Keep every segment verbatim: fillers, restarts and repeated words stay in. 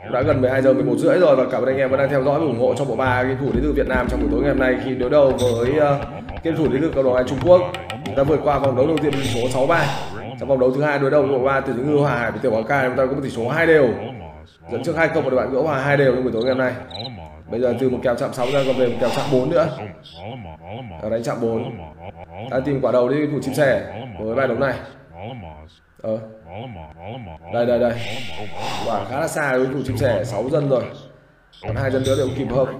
đã gần mười hai giờ mười một rưỡi rồi, và cảm ơn anh em vẫn đang theo dõi và ủng hộ cho bộ ba game thủ đến từ Việt Nam trong buổi tối ngày hôm nay khi đối đầu với uh, game thủ đến từ cộng đồng Anh Trung Quốc. Chúng ta vượt qua vòng đấu đầu tiên với tỷ số sáu ba. Trong vòng đấu thứ hai đối đầu với bộ ba từ Ngư Hòa Hải với Tiểu Bảo Cai, chúng ta có một tỷ số hai đều, dẫn trước hai không và đội bạn gỡ hòa hai đều trong buổi tối ngày hôm nay. Bây giờ từ một kèo chạm sáu ra còn về một kèo chạm bốn nữa. Ở đánh chạm bốn. Ta tìm quả đầu đi thủ chim sẻ với bài đấu này. Ờ. Đây đây đây. Quả khá là xa đối thủ chim sẻ, sáu dân rồi. Còn hai dân nữa đều kịp không?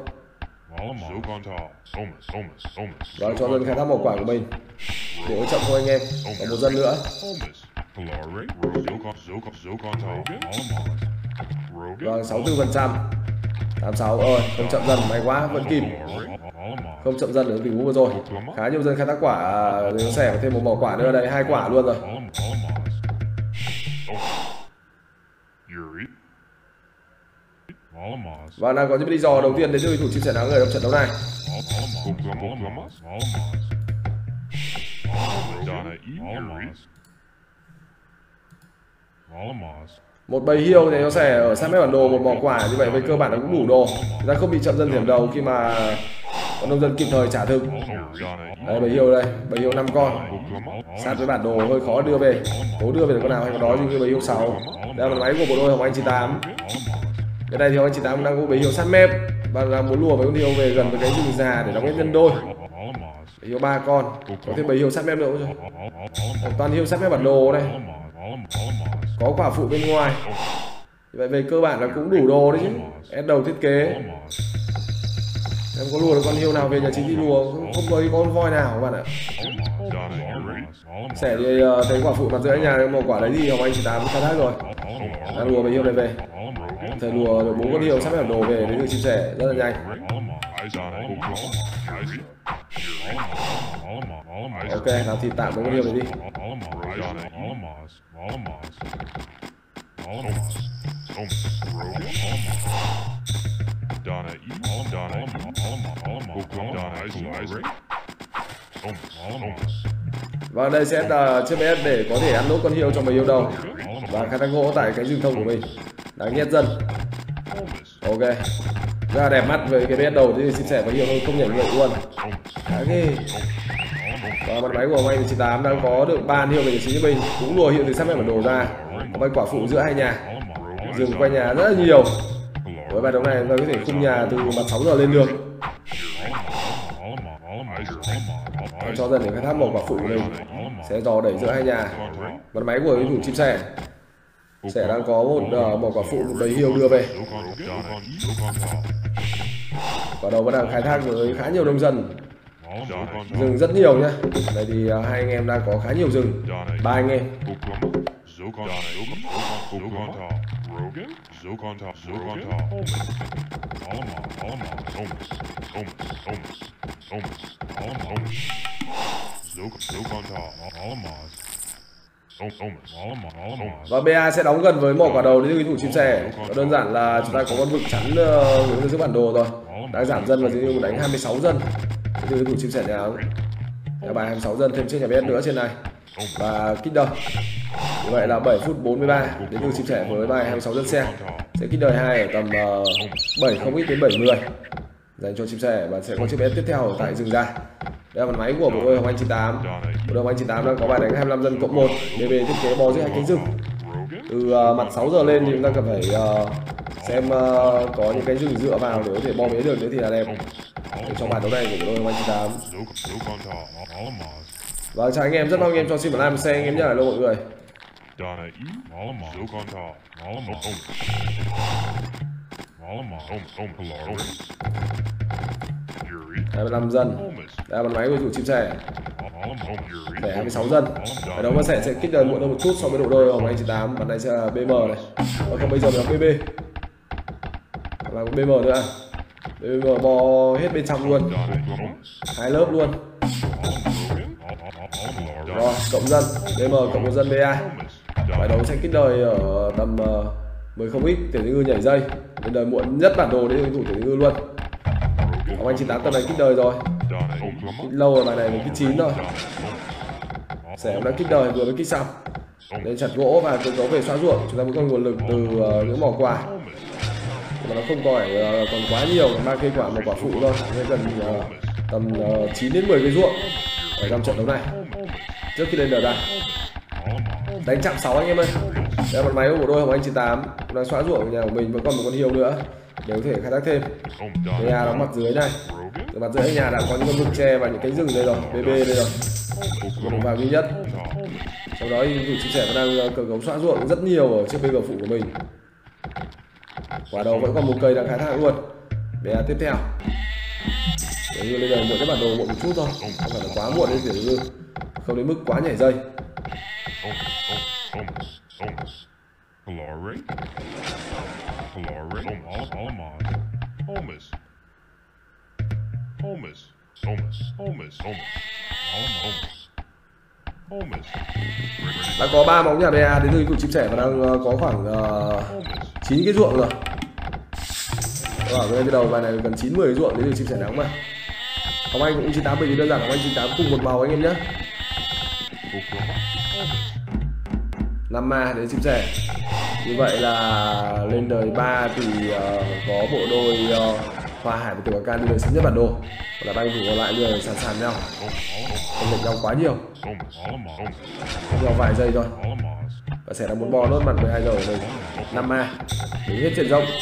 Và cho dân khai thác một quả của mình. Để chậm thôi anh em. Còn một dân nữa. Vâng, sáu mươi tư phần trăm. tám sáu ơi, không chậm dần, may quá, vẫn kịp. Không chậm dần ở tình huống vừa rồi. Khá nhiều dân khai thác quả, sẻ thêm một mỏ quả nữa đây, hai quả luôn rồi. Và đang có những lý do đầu tiên đến từ thủ chim sẻ đáng người trong trận đấu này. Một bầy hiêu thì nó sẽ ở sát mép bản đồ, một mỏ quả như vậy với cơ bản nó cũng đủ đồ. Chúng ta không bị chậm dân điểm đầu khi mà con nông dân kịp thời trả thực. Đây bầy hiêu đây, bầy hiêu năm con. Sát với bản đồ hơi khó đưa về. Cố đưa về được con nào hay con đó, như bầy hiêu sáu. Đây là máy của bộ đôi Hồng Anh chín tám. Cái này thì Hồng Anh chín tám đang có bầy hiêu sát mép và đang muốn lùa với con hiêu về gần với cái rừng già để đóng hết nhân đôi. Bầy hiêu ba con, có thêm bầy hiêu sát mép nữa rồi. Toàn hiêu sát mép bản đồ này. Có quả phụ bên ngoài. Vậy về cơ bản là cũng đủ đồ đấy chứ. Ép đầu thiết kế. Em có lùa được con hiêu nào về nhà chính đi lùa, không, không có con voi nào các bạn ạ. Sẻ thì uh, thấy quả phụ mặt giữa nhà, một quả đấy thì Hồng Anh chín tám khai thác rồi. Đang lùa bầy hiêu này về. Thầy lùa được bốn con hiêu sắp mép đồ về đến từ chim sẻ rất là nhanh. Ok, làm thịt tạm với con hiêu này đi. Và đây sẽ là chiếc bê ét để có thể ăn nốt con hiêu trong bầy hiêu đầu và khai thác gỗ tại cái rừng thông của mình. Đáng nhét dân. Ok, rất là đẹp mắt với cái bê ét đầu thì xin sẻ với hiêu không nhảy người luôn. Khá ghê. Và mặt máy của Hồng Anh chín tám đang có được ba hiêu về chính mình, cũng lùa hiêu từ sát mép bản đồ ra. Có mấy quả phụ giữa hai nhà, rừng quanh nhà rất là nhiều. Với bài đấu này chúng ta có thể khung nhà từ mặt sáu giờ lên được. Cho dần để khai thác một quả phụ của mình, sẽ dò đẩy giữa hai nhà. Mặt máy của thủ chim sẻ sẽ đang có một uh, một quả phụ, một bầy hiêu đưa về. Quả đầu vẫn đang khai thác với khá nhiều nông dân, rừng rất nhiều nhá. Đây thì uh, hai anh em đang có khá nhiều rừng, ba anh em. Và bê a sẽ đóng gần với mỏ quả đầu đến từ thủ chim sẻ. Đơn giản là chúng ta có con vực chắn hướng dưới bản đồ rồi, đang giảm dân và dường như đánh hai mươi sáu dân từ thủ chim sẻ nhà áo. Nhà bài hai mươi sáu dân thêm chiếc nhà bê ét nữa trên này và kích đời. Như vậy là bảy phút bốn mươi ba đến từ chim sẻ với bài hai mươi sáu dân xe sẽ kích đời hai ở tầm uh, bảy không ít đến bảy mươi dành cho chim sẻ, và sẽ có chiếc bê ét tiếp theo ở tại rừng ra. Đây là mặt máy của bộ đôi Hồng Anh chín tám. Bộ đôi Hồng Anh chín tám đang có bài đánh hai mươi lăm dân cộng một để về thiết kế bò giữa hai cánh rừng. Từ uh, mặt sáu giờ lên thì chúng ta cần phải uh, xem uh, có những cánh rừng dựa vào để có thể bò bế được, thế thì là đẹp. Để trong bài đấu này của bộ đôi Hồng Anh chín tám. Và chào anh em, rất mong anh em cho xin một like một share anh em nhé, hello mọi người. hai mươi lăm dân. Đây là bàn máy của thủ chim sẻ. Để hai mươi sáu dân. Ở đấu mà sẻ sẽ kích đời muộn hơn một chút so với độ đôi Hồng Anh chín tám. Bàn này sẽ là bê em này. Và không bây giờ mình là bê bê. Và có bê em nữa. bê em bò hết bên trong luôn. Hai lớp luôn. Rồi, cộng dân. bê em cộng một dân bê a. Bài đấu sẽ kích đời ở tầm uh, mười không ít, Tiểu Ngư nhảy dây. Bên đời muộn nhất bản đồ đến thủ Tiểu Ngư luôn. Hồng Anh chín tám tầm này kích đời rồi. Kích lâu rồi, bài này mình kích chín rồi. Sẻ cũng đã kích đời vừa mới kích xong. Lên chặt gỗ và cơ cấu về xóa ruộng. Chúng ta vẫn còn nguồn lực từ uh, những mỏ quà. mà nó không có uh, còn quá nhiều, mang cây quả một quả phụ thôi, nên gần uh, tầm uh, chín đến mười cây ruộng ở trong trận đấu này trước khi lên đợt đây. Đánh chạm sáu anh em ơi. Đây là một máy của bộ đôi Hồng Anh chín tám đang xóa ruộng của nhà của mình, vẫn còn một con hiêu nữa để có thể khai thác thêm. Cái nhà đóng mặt dưới này, từ mặt dưới nhà đã có những con vực tre và những cánh rừng đây rồi, bê bê đây rồi, một đồng vàng duy nhất. Sau đó thì chủ chia sẻ đang cờ gấu xóa ruộng rất nhiều ở trên bê gờ phụ của mình. Quả đầu vẫn còn một cây đang khai thác luôn. Bé tiếp theo. Nếu như bây giờ muộn cái bản đồ muộn một chút thôi, không phải là quá muộn đến kiểu như không đến mức quá nhảy dây. Đã có ba móng nhà bê a đến từ cụ chim sẻ và đang có khoảng uh, chín cái ruộng rồi. Ở cái đầu bài này gần chín mười ruộng đến từ chim sẻ nắng mà. Hồng Anh cũng chín tám bởi vì đơn giản Hồng Anh chín tám cùng một màu anh em nhé. năm ma đến chim sẻ. Như vậy là lên đời ba thì uh, có bộ đôi uh, Hoa Hải và Tiểu Bàng Can đi đời sớm nhất bản đồ. Còn là ba cầu thủ còn lại người sàn sàn nhau, không lệch nhau quá nhiều, nhau vài giây thôi. Và sẽ là một bò nốt mặt mười hai giờ ở đây. năm ma đứng hết trên rộng.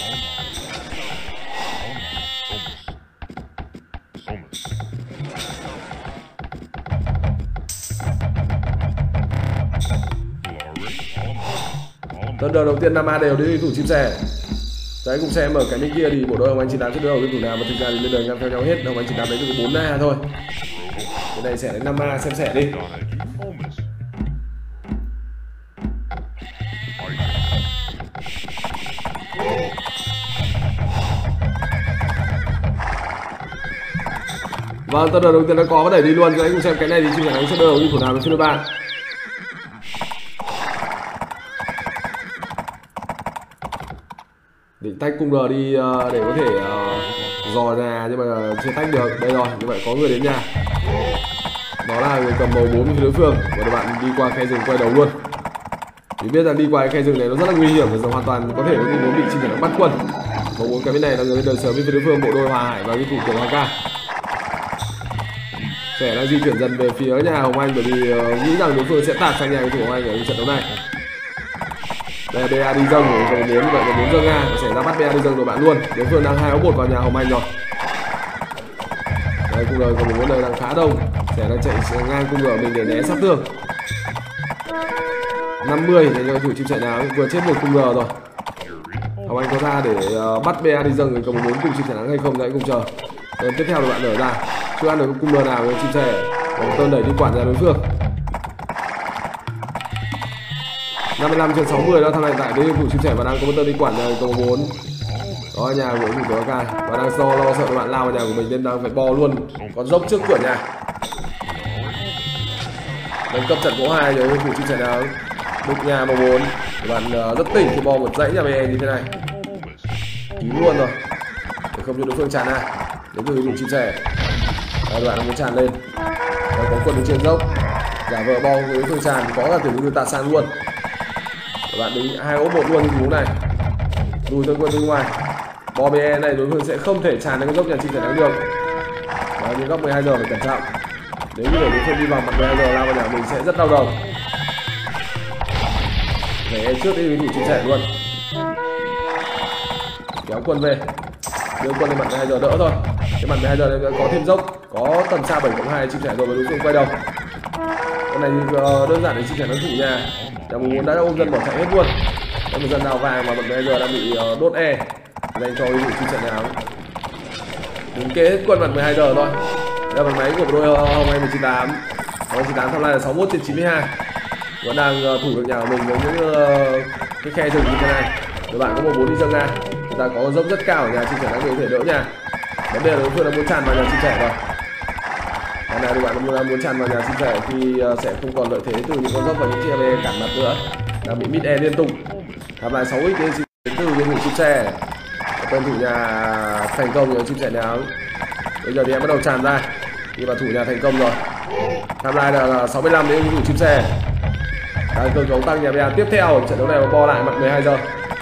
Đơn đầu đầu tiên năm a đều đến thủ chim sẻ. Đấy, cùng xem ở cái bên kia thì bộ đôi Hồng Anh chín tám sẽ đối đầu với thủ nào, mà thực ra thì lên đời ngang theo nhau hết. Hồng Anh chín tám đấy chỉ có bốn a thôi. Cái này sẽ đến năm a, xem sẻ đi. Vâng, tân đầu tiên đã có đẩy đi luôn. Các anh cùng xem cái này thì chim sẻ nắng sẽ đối đầu với thủ nào với phiên ba. Định tách cung R đi uh, để có thể uh, dò nhà nhưng mà chưa tách được. Đây rồi, như vậy có người đến nhà. Đó là người cầm màu bốn phía đối phương và các bạn đi qua khe rừng quay đầu luôn. Vì biết rằng đi qua khe rừng này nó rất là nguy hiểm và hoàn toàn có thể có tình huống bị chim sẻ nắng bắt quân. Màu bốn cái bên này là người đời sớm bên phía đối phương, bộ đôi Hoa Hải và cái thủ Tiểu Bàng Can. Sẻ đang di chuyển dần về phía nhà Hồng Anh bởi vì uh, nghĩ rằng đối phương sẽ tạt sang nhà của thủ Hồng Anh ở trận đấu này. Đây là bê a đi dâng của cầu bốn, như vậy cầu bốn dâng A và sẽ ra bắt bê a đi dâng của bạn luôn. Đối phương đang hai một vào nhà Hồng Anh rồi. Đây cung R cầu bốn này đang khá đông, sẽ đang chạy ngang cung R mình để né sát thương. năm mươi để cho chủ chim sẻ nắng vừa chết một cung R rồi. Hồng Anh có ra để uh, bắt bê a đi dâng người cầu bốn cùng chim sẻ nắng hay không, đấy cùng chờ. Rồi tiếp theo là bạn nở ra, chưa ăn được cung R nào với chim sẻ, còn tên đẩy đi quản ra đối phương. năm mươi lăm trên sáu mươi đó thằng này tại đây thủ chim sẻ và đang có một tơ đi quản nhà cầu bốn. Đó nhà của thủ Tiểu Bàng Can và đang do lo sợ các bạn lao vào nhà của mình nên đang phải bò luôn còn dốc trước cửa nhà. Nâng cấp trận số hai rồi thủ chim sẻ nào đục nhà màu bốn. Các bạn uh, rất tỉnh khi bò một dãy nhà bè như thế này. Kín luôn rồi. Để không cho đối phương tràn ra. Đến từ thủ chim sẻ. Các bạn muốn tràn lên. Và có quân đứng trên dốc. Giả vờ bò với đối phương tràn có là tiểu như tạ san luôn. Các bạn đứng hai ốp một luôn như này, lùi tới quân bên ngoài. Bò bê e này đối phương sẽ không thể tràn đến cái góc nhà chim sẻ nắng được. Đó, những góc mười hai giờ phải cẩn trọng. Nếu như để đối phương đi vào mặt mười hai giờ lao vào nhà mình sẽ rất đau đầu. Để trước đi với thủ chim sẻ luôn. Kéo quân về, đưa quân lên mặt mười hai giờ đỡ thôi. Cái mặt mười hai giờ này có thêm dốc, có tầm xa bảy cộng hai chim sẻ rồi và đối phương quay đầu. Cái này đơn giản để chim sẻ nó thủ nhà. Nhà muốn đã ôm dân bỏ chạy hết luôn. Có một dân đào vàng mà bây giờ đang bị uh, đốt e dành cho cái chim sẻ nắng. Đứng kế hết quân mặt mười hai giờ thôi. Đây là máy của đôi Hồng Anh chín tám. Hồng Anh chín tám tham lai là sáu mươi mốt trên chín mươi hai. Vẫn đang uh, thủ được nhà của mình với những uh, cái khe rừng như thế này. Các bạn có một bốn đi dâng ra. Chúng ta có dốc rất cao ở nhà chim sẻ nắng để có thể đỡ nhà. Vấn đề là đối phương đang muốn tràn vào nhà chim sẻ rồi. Cái này thì bạn muốn muốn tràn vào nhà chim sẻ thì uh, sẽ không còn lợi thế từ những con dốc và những chiếc e cản mặt nữa. Đang bị mid e liên tục. Tham lại sáu x đến từ những chim sẻ. Tên thủ nhà thành công rồi chim sẻ nắng. Bây giờ thì em bắt đầu tràn ra. Khi mà thủ nhà thành công rồi. Tham lại là sáu mươi lăm đến thủ chim sẻ. Đang cơ cấu tăng nhà bè tiếp theo trận đấu này bo lại mặt mười hai giờ.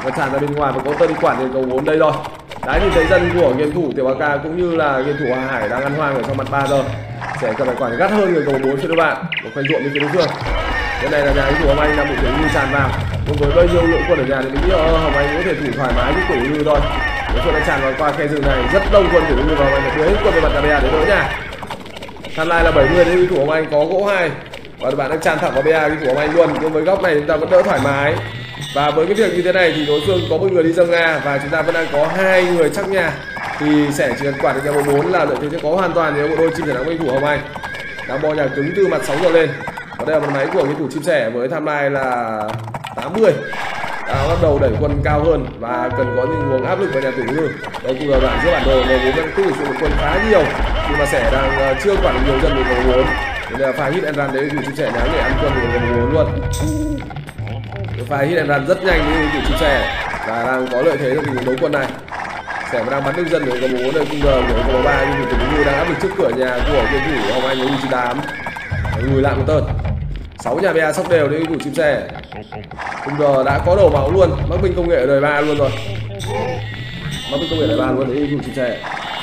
và tràn ra bên ngoài và có tơ đi quản thì cầu bốn đây rồi. Đấy, nhìn thấy dân của game thủ Tiểu Baka cũng như là game thủ Hoa Hải đang ăn hoang ở trong mặt ba giờ, sẽ cần phải quản gắt hơn người cầu bốn phía đối bạn, một khoanh ruộng bên phía đối phương. Cái này là nhà game thủ Hồng Anh đang bị Tiểu Như tràn vào, cùng với bao nhiêu lượng quân ở nhà thì mình nghĩ Hồng Anh có thể thủ thoải mái với Tiểu Như thôi. Đối phương đã tràn vào qua khe rừng này, rất đông quân Tiểu Như và Hồng Anh phải đưa hết quân về mặt ca bê a để đỡ nhà. Tham lai là bảy mươi nên game thủ Hồng Anh có gỗ hai và bạn đang tràn thẳng vào bê a game thủ Hồng Anh luôn, nhưng với góc này chúng ta vẫn đỡ thoải mái. Và với cái việc như thế này thì đối phương có một người đi dâng Nga và chúng ta vẫn đang có hai người chắc nhà, thì sẽ chỉ cần quản được nhà bộ bốn là lợi thế sẽ có hoàn toàn nếu bộ đôi chim sẻ nắng game thủ Hồng Anh đang bo nhà cứng từ mặt sáu giờ lên. Và đây là một máy của game thủ chim sẻ với tham lai là tám mươi, đã bắt đầu đẩy quân cao hơn và cần có những nguồn áp lực vào nhà Tiểu Như. Đây cũng là đoạn giữa bản đồ M bốn đang tích lũy một quân khá nhiều, nhưng mà sẻ đang chưa quản được nhiều dân của M bốn, nên là pha hit and run đấy game thủ chim sẻ nắng để ăn quân của M bốn luôn. Pha hit and run rất nhanh với game thủ chim sẻ và đang có lợi thế trong tình huống đấu quân này. Sẻ đang bắn được dân để có bốn đây cung giờ của cầu ba, nhưng Tiểu Như đang áp lực trước cửa nhà của game thủ Hồng Anh với U chín tám, lùi lại một tơn. sáu nhà bê a sóc đều để game thủ chim sẻ. Cung giờ đã có đầu máu luôn, mắc binh công nghệ đời ba luôn rồi, mắc binh công nghệ đời ba luôn để game thủ chim sẻ.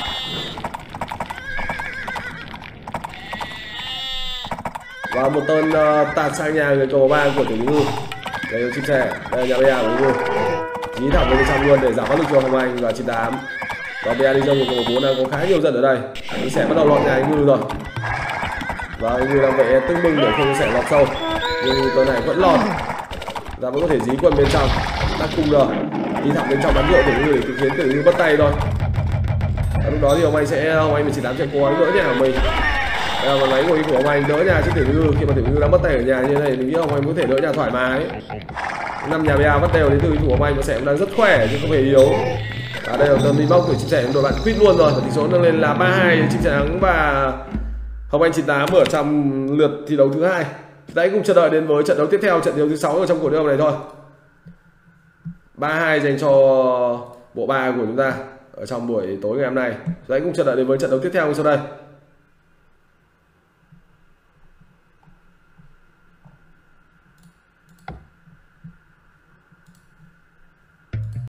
Và một tên uh, tạt sang nhà người cầu ba của Tiểu Như. Đây là chim sẻ, đây là nhà bê a của Tiểu Như. Chí thẳng bên trong luôn để giảm áp lực cho Hồng Anh và chín tám. Và bê a đi dông của cầu bốn đang có khá nhiều dân ở đây. Anh sẽ bắt đầu lọt nhà anh Như rồi. Và anh Như đang vẽ tưng bừng để không sẽ lọt sâu. Nhưng tên này vẫn lọt. Và vẫn có thể dí quân bên trong. Tắt cung rồi. Đi thẳng bên trong bắn rượu Tiểu Như để khiến Tiểu Như bắt tay thôi. Và lúc đó thì Hồng Anh sẽ Hồng Anh và chín tám sẽ cố gắng đỡ nhà của mình. Đây là máy của của Hồng Anh đỡ nhà trước Tiểu Như. Khi mà Tiểu Như đang bắt tay ở nhà như thế này mình nghĩ Hồng Anh có thể đỡ nhà thoải mái. Năm nhà bê a bắt đều đến từ thủ Hồng Anh và sẽ đang rất khỏe chứ không hề yếu. À, đây là tầm đi bóc của chim sẻ đội bạn quýt luôn rồi, và tỷ số nâng lên là ba hai chim sẻ nắng và Hồng Anh chín tám ở trong lượt thi đấu thứ hai. Hãy cùng chờ đợi đến với trận đấu tiếp theo, trận đấu thứ sáu ở trong cuộc đấu này thôi. ba hai dành cho bộ ba của chúng ta ở trong buổi tối ngày hôm nay. Hãy cùng chờ đợi đến với trận đấu tiếp theo sau đây.